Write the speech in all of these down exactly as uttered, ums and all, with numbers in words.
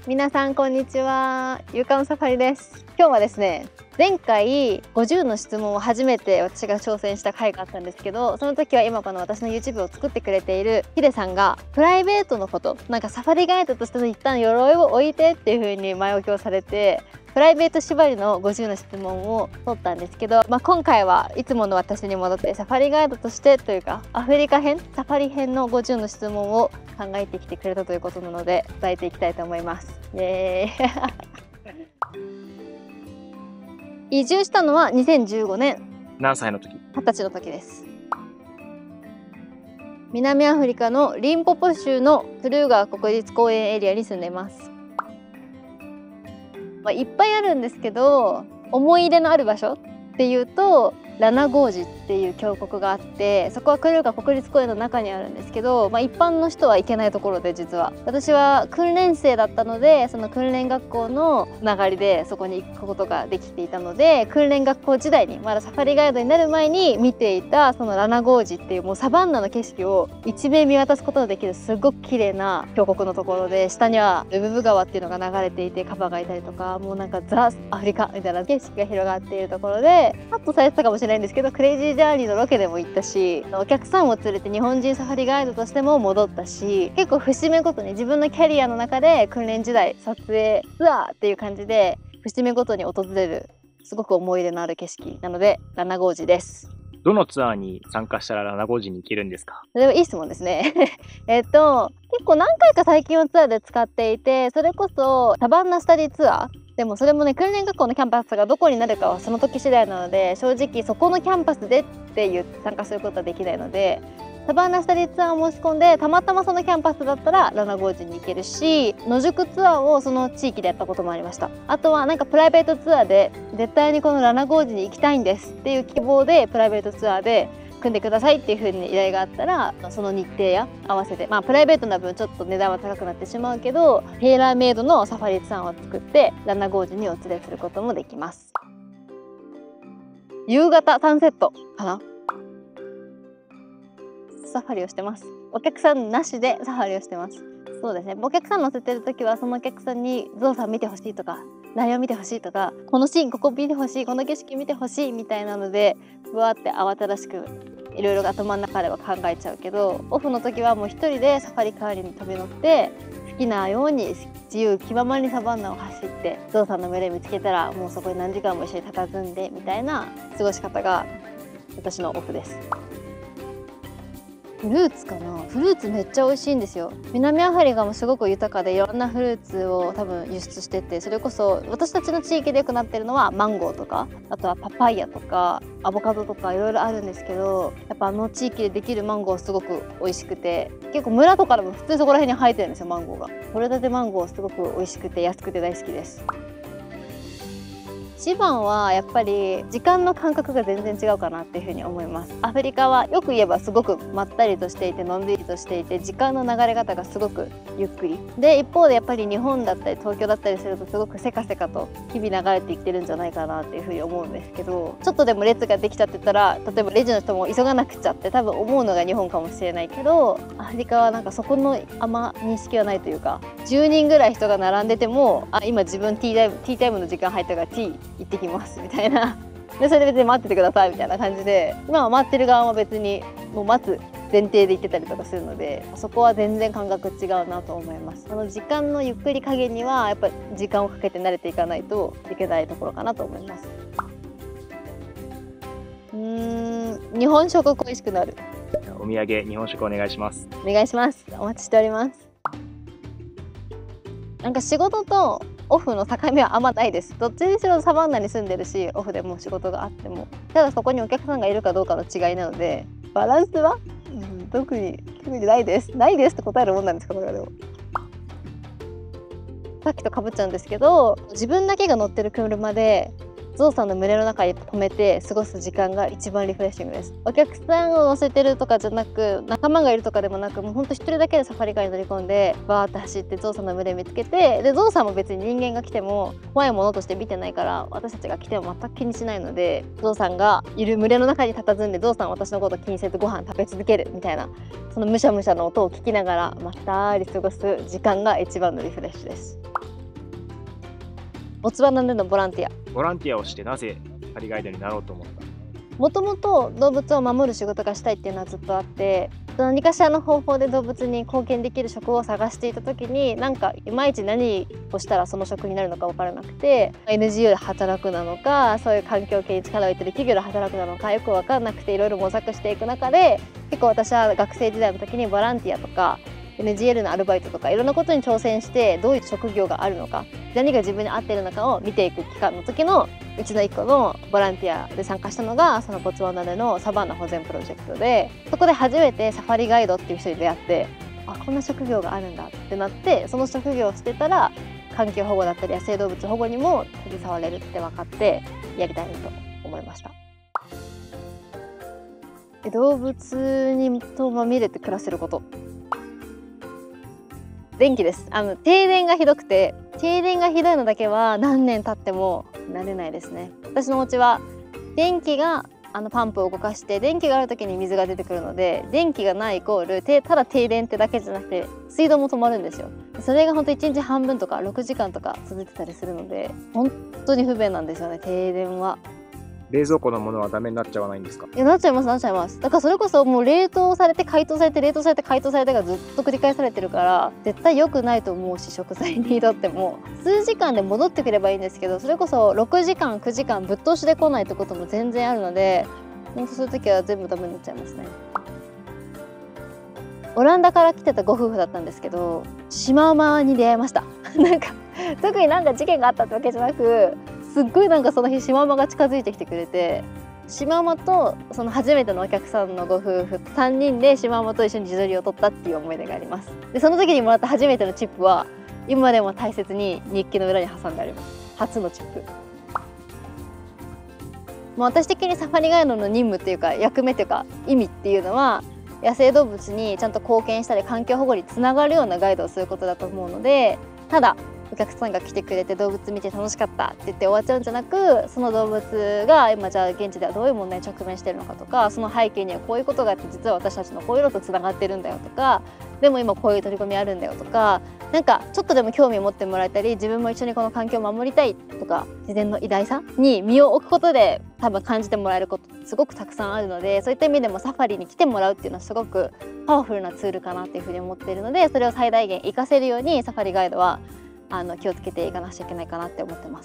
皆さんこんにちは、ゆうかのサファリです。今日はですね、前回ごじゅうの質問を初めて私が挑戦した回があったんですけど、その時は今この私の YouTube を作ってくれているヒデさんがプライベートのこと、なんかサファリガイドとしての一旦鎧を置いてっていう風に前置きをされて、プライベート縛りのごじゅうの質問を取ったんですけど、まあ、今回はいつもの私に戻ってサファリガイドとしてというかアフリカ編サファリ編のごじゅうの質問を考えてきてくれたということなので伝えていきたいと思います。イエーイ移住したのはにせんじゅうごねん。 何歳の時？ はたちの時です。南アフリカのリンポポ州のクルーガー国立公園エリアに住んでいます。まあ、いっぱいあるんですけど、思い入れのある場所っていうとラナゴージっていう峡谷があって、そこはクルーガー国立公園の中にあるんですけど、まあ、一般の人は行けないところで、実は私は訓練生だったので、その訓練学校の流れでそこに行くことができていたので、訓練学校時代にまだサファリガイドになる前に見ていたそのラナゴージっていう、もうサバンナの景色を一面見渡すことができるすごく綺麗な峡谷のところで、下にはルブブ川っていうのが流れていてカバがいたりとか、もうなんかザ・アフリカみたいな景色が広がっているところで、カットされてたかもしれないんですけど、クレイジージャーニーのロケでも行ったし、お客さんを連れて日本人サファリガイドとしても戻ったし、結構節目ごとに自分のキャリアの中で訓練時代撮影ツアーっていう感じで節目ごとに訪れるすごく思い入れのある景色なのでラナゴージです。 どのツアーに参加したらラナゴージに行けるんですか？ それはいい質問ですねえっと結構何回か最近はツアーで使っていて、それこそサバンナスタディツアーでも、それもね、訓練学校のキャンパスがどこになるかはその時次第なので、正直そこのキャンパスでっていう参加することはできないので、サバンナスタディツアーを申し込んでたまたまそのキャンパスだったらラナゴージに行けるし、野宿ツアーをその地域でやったこともありました。あとはなんかプライベートツアーで絶対にこのラナゴージに行きたいんですっていう希望でプライベートツアーで組んでくださいっていう風に依頼があったら、その日程や合わせて、まあプライベートな分ちょっと値段は高くなってしまうけど、テーラーメイドのサファリツアーを作ってラナゴージにお連れすることもできます。夕方サンセットかな、サファリをしてます。お客さんなしでサファリをしてます。そうですね、お客さん乗せてる時はそのお客さんにゾウさん見てほしいとかライオン見てほしいとか、このシーンここ見てほしい、この景色見てほしいみたいなのでぶわって慌ただしくいろいろ頭の中では考えちゃうけど、オフの時はもう一人でサファリカーに飛び乗って好きなように自由気ままにサバンナを走って、ゾウさんの群れ見つけたらもうそこに何時間も一緒に佇んでみたいな過ごし方が私のオフです。フルーツかな、フルーツめっちゃ美味しいんですよ。南アフリカもすごく豊かでいろんなフルーツを多分輸出してて、それこそ私たちの地域でよくなってるのはマンゴーとか、あとはパパイヤとかアボカドとかいろいろあるんですけど、やっぱあの地域でできるマンゴーすごく美味しくて、結構村とかでも普通にそこら辺に生えてるんですよ、マンゴーが。取れたてマンゴーすごく美味しくて安くて大好きです。一番はやっぱり時間の感覚が全然違うかなっていうふうに思います。アフリカはよく言えばすごくまったりとしていてのんびりとしていて、時間の流れ方がすごくゆっくりで、一方でやっぱり日本だったり東京だったりするとすごくせかせかと日々流れていってるんじゃないかなっていうふうに思うんですけど、ちょっとでも列ができちゃってたら、例えばレジの人も急がなくちゃって多分思うのが日本かもしれないけど、アフリカはなんかそこのあんま認識はないというか、じゅうにんぐらい人が並んでても、あ今自分ティータイムティータイムの時間入ったからティー行ってきますみたいなで、それで別に待っててくださいみたいな感じで、今は待ってる側も別にもう待つ前提で言ってたりとかするので、そこは全然感覚違うなと思います。その時間のゆっくり加減にはやっぱ時間をかけて慣れていかないといけないところかなと思います。うーん、日本食恋しくなる。 お土産日本食お願いします。 お願いします。お待ちしております。なんか仕事とオフの境目はあんまないです。どっちにしろサバンナに住んでるし、オフでも仕事があっても、ただそこにお客さんがいるかどうかの違いなので、バランスは、うん、特に特にないですないですって答えるもんなんですか、これは。でもさっきとかぶっちゃうんですけど、自分だけが乗ってる車でゾウさんの群れの中に止めて過ごす時間が一番リフレッシングです。お客さんを乗せてるとかじゃなく、仲間がいるとかでもなく、もうほんと一人だけでサファリカーに乗り込んでバーって走ってゾウさんの群れ見つけて、でゾウさんも別に人間が来ても怖いものとして見てないから、私たちが来ても全く気にしないので、ゾウさんがいる群れの中に佇んでゾウさんは私のことを気にせずご飯食べ続けるみたいな、そのむしゃむしゃの音を聞きながらまったり過ごす時間が一番のリフレッシュです。 ボツワナでのボランティア。 ボランティアをしてなぜサファリガイドになろうと思った？ もともと動物を守る仕事がしたいっていうのはずっとあって、何かしらの方法で動物に貢献できる職を探していた時に、なんかいまいち何をしたらその職になるのか分からなくて、 エヌジーオー で働くなのか、そういう環境系に力を入れてる企業で働くなのかよく分からなくて、いろいろ模索していく中で、結構私は学生時代の時にボランティアとか エヌジーエル のアルバイトとかいろんなことに挑戦して、どういう職業があるのか、何が自分に合ってるのかを見ていく期間の時のうちの一個のボランティアで参加したのが、そのボツワナでのサバンナ保全プロジェクトで、そこで初めてサファリガイドっていう人に出会って、あ、こんな職業があるんだってなって、その職業をしてたら環境保護だったり野生動物保護にも携われるって分かって、やりたいなと思いました。動物にとまみれて暮らせること、電気です。あの停電がひどくて、停電がひどいのだけは何年経っても慣れないですね。私のお家は電気があのパンプを動かして、電気がある時に水が出てくるので、電気がないイコールてただ停電ってだけじゃなくて水道も止まるんですよ。それが本当いちにちはんぶんとかろくじかんとか続いてたりするので、本当に不便なんですよね、停電は。 冷蔵庫のものはダメになっちゃわないんですか？ いや、なっちゃいます、なっちゃいます。だからそれこそもう冷凍されて解凍されて冷凍されて解凍されてがずっと繰り返されてるから、絶対良くないと思うし、食材にとっても数時間で戻ってくればいいんですけど、それこそろくじかんくじかんぶっ通しで来ないってことも全然あるので、本当そういう時は全部ダメになっちゃいますね。オランダから来てたご夫婦だったんですけど、シマウマに出会いました。なんか特になんか事件があったってわけじゃなく、すっごいなんかその日シマウマが近づいてきてくれて、シマウマとその初めてのお客さんのご夫婦さんにんでシマウマと一緒に自撮りを撮ったっていう思い出があります。でその時にもらった初めてのチップは今でも大切に日記の裏に挟んであります。初のチップ。もう私的にサファリガイドの任務っていうか役目っていうか意味っていうのは、野生動物にちゃんと貢献したり環境保護につながるようなガイドをすることだと思うので、ただお客さんが来てくれて動物見て楽しかったって言って終わっちゃうんじゃなく、その動物が今じゃあ現地ではどういう問題に直面してるのかとか、その背景にはこういうことがあって実は私たちのこういうのとつながってるんだよとか、でも今こういう取り組みあるんだよとか、なんかちょっとでも興味を持ってもらえたり、自分も一緒にこの環境を守りたいとか、自然の偉大さに身を置くことで多分感じてもらえることすごくたくさんあるので、そういった意味でもサファリに来てもらうっていうのはすごくパワフルなツールかなっていうふうに思っているので、それを最大限活かせるようにサファリガイドはあの気をつけていかなくちゃいけないかなって思ってます。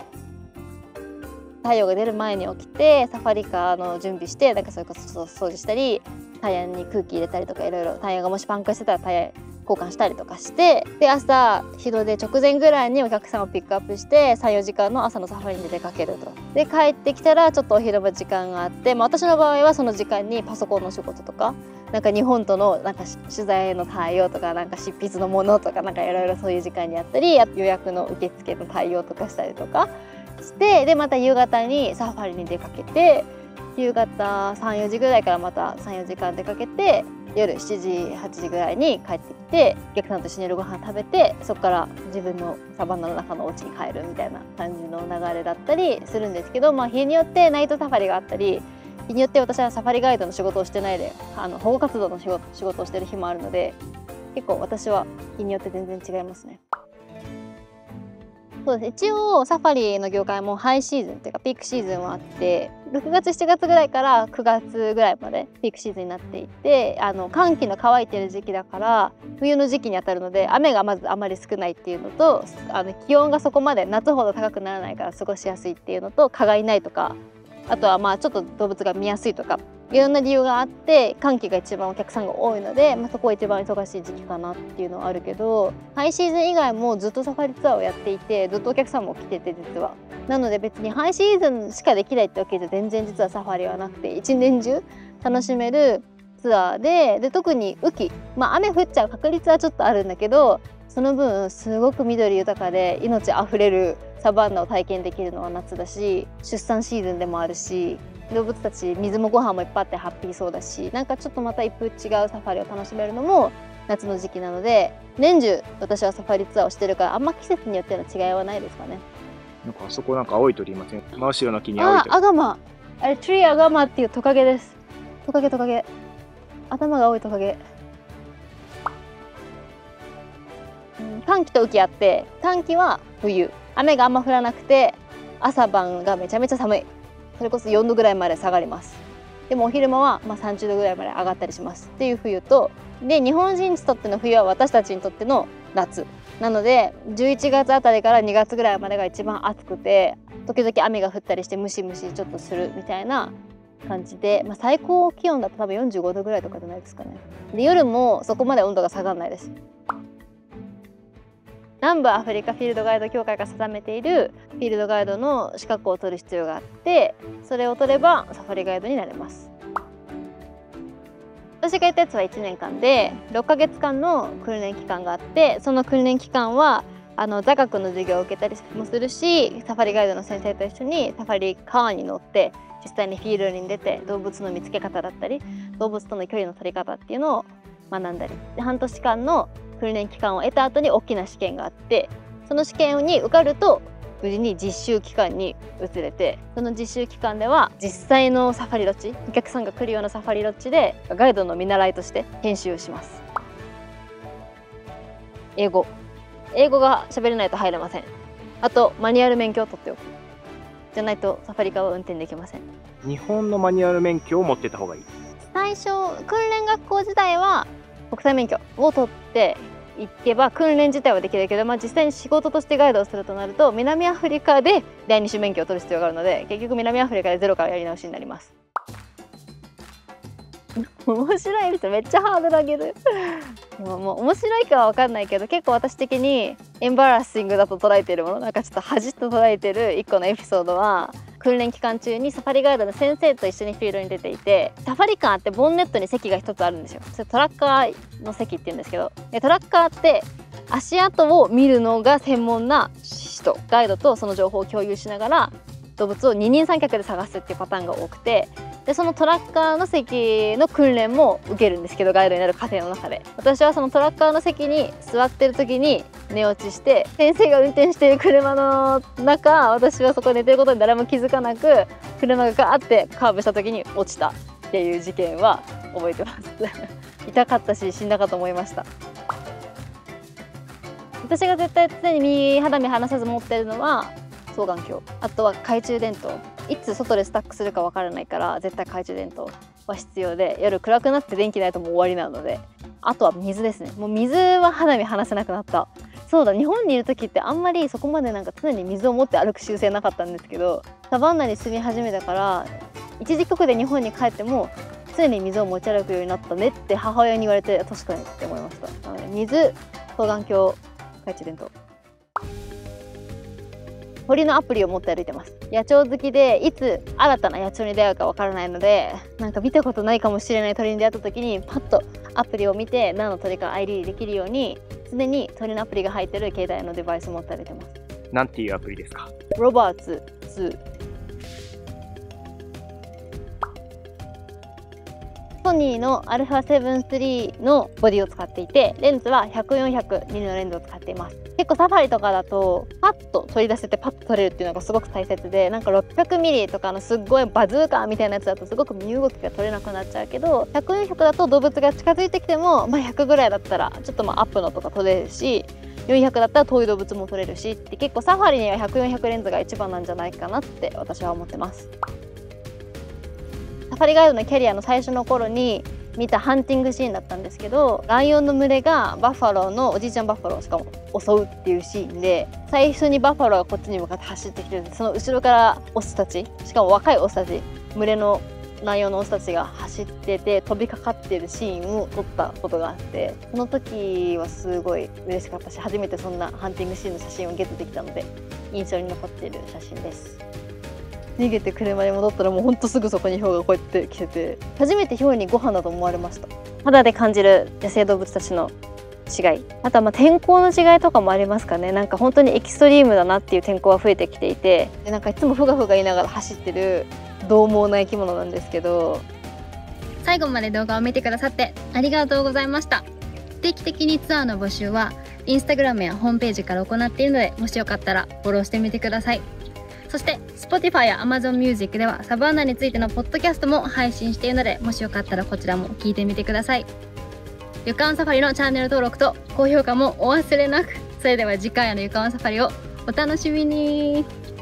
太陽が出る前に起きてサファリカーの準備して、なんかそれこそ掃除したり、タイヤに空気入れたりとか、いろいろタイヤがもしパンクしてたらタイヤ交換したりとかして、で朝日の出直前ぐらいにお客さんをピックアップしてさんよじかんの朝のサファリに出かけると。で帰ってきたらちょっとお昼間時間があって、まあ、私の場合はその時間にパソコンの仕事とか、なんか日本とのなんか取材の対応とか、なんか執筆のものとか、なんかいろいろそういう時間にやったり、あと予約の受付の対応とかしたりとかして、でまた夕方にサファリに出かけて、夕方さんよじぐらいからまたさんよじかん出かけて、夜しちじはちじぐらいに帰ってきて、お客さんと一緒に夜ご飯食べて、そこから自分のサバンナの中のお家に帰るみたいな感じの流れだったりするんですけど、まあ、日によってナイトサファリがあったり、日によって私はサファリガイドの仕事をしてないであの保護活動の仕事仕事をしてる日もあるので、結構私は日によって全然違いますね。そうです。一応サファリの業界もハイシーズンっていうかピークシーズンはあって、ろくがつしちがつぐらいからくがつぐらいまでピークシーズンになっていて、あの寒気の乾いてる時期だから冬の時期にあたるので、雨がまずあまり少ないっていうのと、あの気温がそこまで夏ほど高くならないから過ごしやすいっていうのと、蚊がいないとか、あとはまあちょっと動物が見やすいとか、いろんな理由があって寒気が一番お客さんが多いので、まあ、そこが一番忙しい時期かなっていうのはあるけど、ハイシーズン以外もずっとサファリツアーをやっていて、ずっとお客さんも来てて実は。なので別にハイシーズンしかできないってわけじゃ全然実はサファリはなくて、一年中楽しめるツアーで、で特に雨季、まあ雨降っちゃう確率はちょっとあるんだけど、その分すごく緑豊かで命あふれるサバンナを体験できるのは夏だし、出産シーズンでもあるし、動物たち水もご飯もいっぱいあってハッピーそうだし、なんかちょっとまた一風違うサファリを楽しめるのも夏の時期なので、年中私はサファリツアーをしてるから、あんま季節によっての違いはないですかね。 なんかあそこなんか青い鳥いません？真後ろの木に青いあ、 鳥。 アガマ、あれトリアガマっていうトカゲです。トカゲトカゲ、頭が青いトカゲ。うん、寒気と雨季あって、寒気は冬雨があんま降らなくて朝晩がめちゃめちゃ寒い。それこそよんどぐらいまで下がります。でもお昼間はまあさんじゅうどぐらいまで上がったりしますっていう冬と、で日本人にとっての冬は私たちにとっての夏なので、じゅういちがつあたりからにがつぐらいまでが一番暑くて、時々雨が降ったりしてムシムシちょっとするみたいな感じで、まあ、最高気温だと多分よんじゅうごどぐらいとかじゃないですかね。で夜もそこまで温度が下がらないです。南部アフリカフィールドガイド協会が定めているフィールドガイドの資格を取る必要があって、それを取ればサファリガイドになれます。私がやったやつはいちねんかんでろっかげつかんの訓練期間があって、その訓練期間はあの座学の授業を受けたりもするし、サファリガイドの先生と一緒にサファリカーに乗って実際にフィールドに出て動物の見つけ方だったり動物との距離の取り方っていうのを学んだり、で半年間の訓練期間を得た後に大きな試験があって、その試験に受かると無事に実習期間に移れて、その実習期間では実際のサファリロッジ、お客さんが来るようなサファリロッジでガイドの見習いとして研修をします。英語英語が喋れないと入れません。あとマニュアル免許を取っておく。じゃないとサファリカーは運転できません。 日本のマニュアル免許を持ってた方がいい。 最初訓練学校時代は国際免許を取っていけば訓練自体はできるけど、まあ、実際に仕事としてガイドをするとなると南アフリカでだいに種免許を取る必要があるので、結局南アフリカでゼロからやり直しになります。面白いです。めっちゃハードル上げる。もうもう面白いかは分かんないけど、結構私的にエンバラッシングだと捉えているもの、なんかちょっと恥と捉えているいっこのエピソードは、訓練期間中にサファリガイドの先生と一緒にフィールドに出ていて、サファリカーってボンネットに席がひとつあるんですよ。それトラッカーの席って言うんですけど、でトラッカーって足跡を見るのが専門な人、ガイドとその情報を共有しながら動物を二人三脚で探すっていうパターンが多くて、でそのトラッカーの席の訓練も受けるんですけど、ガイドになる過程の中で私はそのトラッカーの席に座ってる時に寝落ちして、先生が運転している車の中、私はそこで寝てることに誰も気づかなく、車がガーってカーブした時に落ちたっていう事件は覚えてます痛かったし死んだかと思いました。私が絶対常に身肌身離さず持ってるのは双眼鏡、あとは懐中電灯。いつ外でスタックするかわからないから絶対懐中電灯は必要で、夜暗くなって電気ないともう終わりなので、あとは水ですね。もう水は肌身離せなくなった。そうだ、日本にいる時ってあんまりそこまでなんか常に水を持って歩く習性なかったんですけど、サバンナに住み始めたから一時帰国で日本に帰っても常に水を持ち歩くようになったねって母親に言われて、確かにって思いました。なので水、双眼鏡、懐中電灯、鳥のアプリを持って歩いてます。野鳥好きで、いつ新たな野鳥に出会うかわからないので、なんか見たことないかもしれない鳥に出会った時にパッとアプリを見て何の鳥か アイディー できるように、常に鳥のアプリが入ってる携帯のデバイスを持って歩いてます。 なんていうアプリですか？ ロバーツツー。ソニーの アルファセブンスリー のボディを使っていて、レンズはひゃく、よんひゃくミリのレンズを使っています。結構サファリとかだとパッと取り出せてパッと撮れるっていうのがすごく大切で、なんかろっぴゃくミリとかのすっごいバズーカーみたいなやつだとすごく身動きが取れなくなっちゃうけど、ひゃく、よんひゃくだと動物が近づいてきても、まあ、ひゃくぐらいだったらちょっとまあアップのとか撮れるし、よんひゃくだったら遠い動物も撮れるしって、結構サファリにはひゃく、よんひゃくレンズが一番なんじゃないかなって私は思ってます。サファリガイドのキャリアの最初の頃に見たハンティングシーンだったんですけど、ライオンの群れがバッファローのおじいちゃんバッファローをしかも襲うっていうシーンで、最初にバッファローがこっちに向かって走ってきて、その後ろからオスたち、しかも若いオスたち、群れのライオンのオスたちが走ってて飛びかかってるシーンを撮ったことがあって、その時はすごい嬉しかったし、初めてそんなハンティングシーンの写真をゲットできたので印象に残っている写真です。逃げて車に戻ったらもうほんとすぐそこにヒョウがこうやって来てて、初めてヒョウにご飯だと思われました。肌で感じる野生動物たちの違い、あとはまあ天候の違いとかもありますかね。なんか本当にエキストリームだなっていう天候が増えてきていて、でなんかいつもふがふが言いながら走ってる獰猛な生き物なんですけど。 最後まで動画を見てくださってありがとうございました。定期的にツアーの募集はインスタグラムやホームページから行っているので、もしよかったらフォローしてみてください。そして Spotify や Amazon Music ではサバンナについてのポッドキャストも配信しているので、もしよかったらこちらも聞いてみてください。ゆかんサファリのチャンネル登録と高評価もお忘れなく。それでは次回のゆかんサファリをお楽しみに。